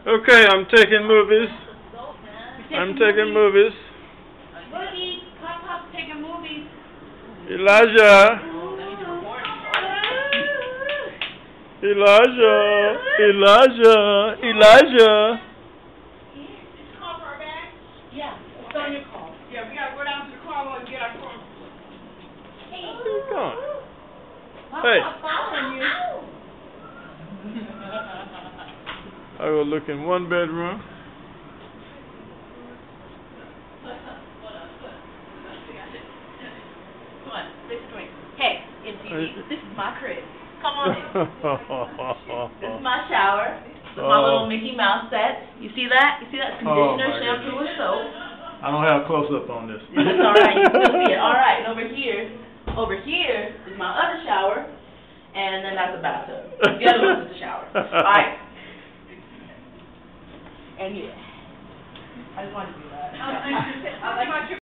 Okay, I'm taking movies. I'm taking movies. Movies. Pop taking movies. Elijah. Elijah. Elijah. Elijah. Did you call for our bag? Yeah. It's on your call. Yeah, we gotta go down to the car while we get our car. Hey. Where you going? Hey. I will look in one bedroom. Come on, listen to me. Hey, this is my crib. Come on in. This is my shower. This is my little Mickey Mouse set. You see that? You see that? Conditioner, shampoo, and soap. I don't have a close-up on this. It's alright, you still see it. Alright, and over here is my other shower, and then that's the bathtub. The other one's just the shower. Alright. And yeah. I just wanted to do that.